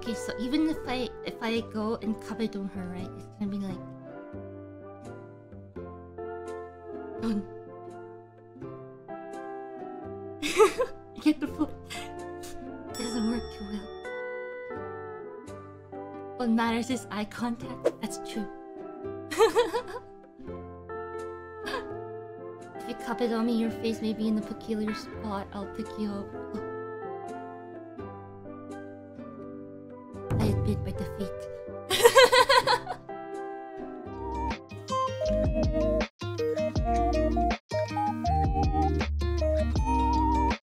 Okay, so even if I go and Kabedon her, right, it's gonna be like done. Get the full. It doesn't work too well. What matters is eye contact. That's true. If you Kabedon me, your face may be in a peculiar spot. I'll pick you up. I admit my defeat.